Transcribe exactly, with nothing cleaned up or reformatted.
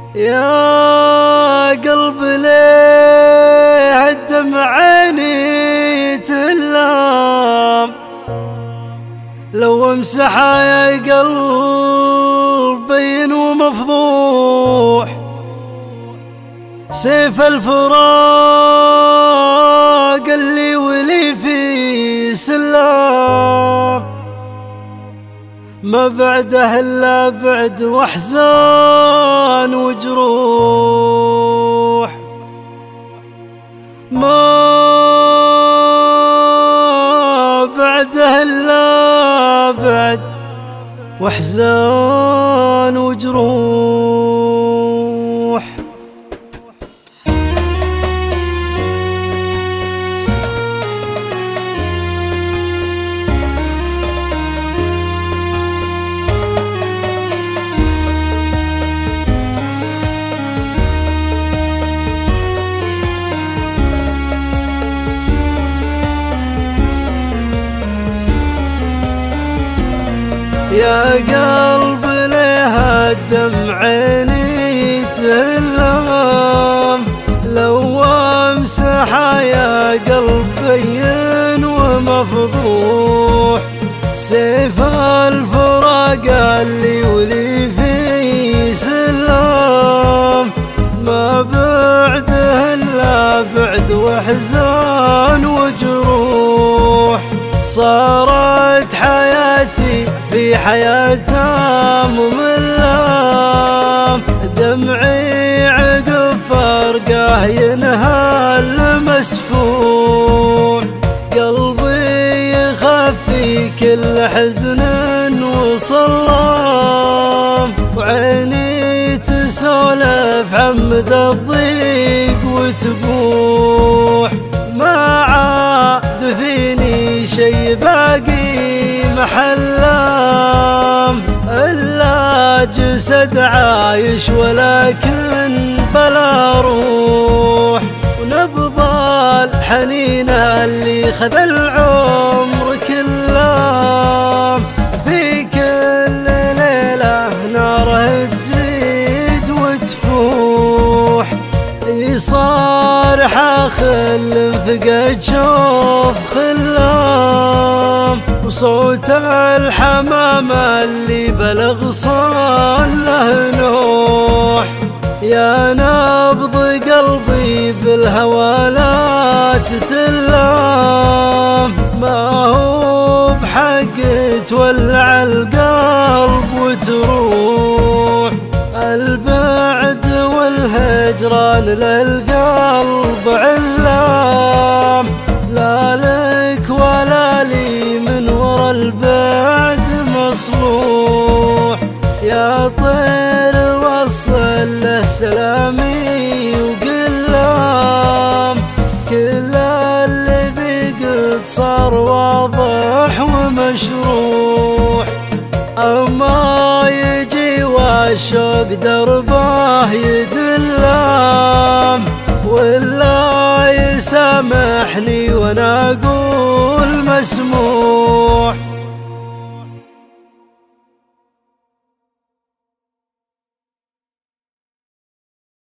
يا قلب ليه الدمع عيني تلام، لو امسحها يا قلب بين ومفضوح، سيف الفراق اللي ولي في سلام، ما بعده الا بعد واحزان وجروح، ما بعده الا بعد واحزان وجروح. يا قلب ليه الدمع عيني تلام، لو امسحها يا قلب بين ومفضوح، سيف الفراق اللي ولي في سلام، ما بعده الا بعد واحزان وجروح، صارت حياتي في حياته مملة، دمعي عقب فرقه ينهال مسفوح، قلبي يخفي كل حزن وصلام، وعيني تسولف عمد الضيق وتبوح، ما عاد فيني شي باقي محلام إلا جسد عايش ولكن بلا روح، ونبض الحنين اللي خذ العمر كله، في كل ليلة ناره تزيد وتفوح، صار حاخل فقد شوف خلام، وصوت الحمام اللي بلغ صار له نوح، يا نبض قلبي بالهوى لا تتلام، ما هو بحق تولع القلب وتروح، البعد والهجران للقلب علام، لا لك ولا لي من ورا البعد مصلوح، يا طير وصل له سلامي وقلام، كل اللي بقد صار واضح ومشروح، أما يجي والشوق دربه يدلام، ولا يسامحني وانا اقول مسموح.